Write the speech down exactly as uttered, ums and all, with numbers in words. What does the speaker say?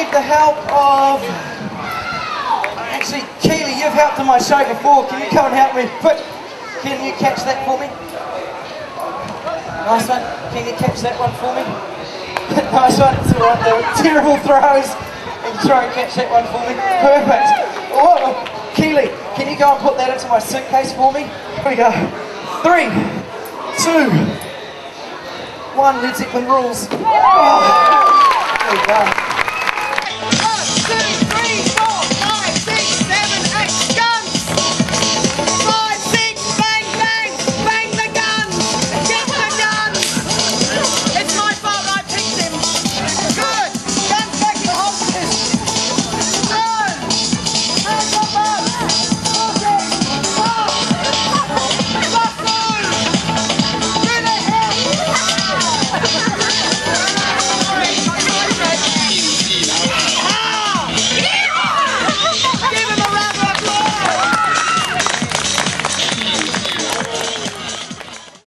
need the help of... Actually, Keely, you've helped in my show before. Can you come and help me? Quick, can you catch that for me? Nice one. Can you catch that one for me? Nice one. It's all right. They were terrible throws. And try and catch that one for me. Perfect. Oh, Keely, can you go and put that into my suitcase for me? Here we go. Three, two, one. Led Zeppelin rules. Oh, there we go.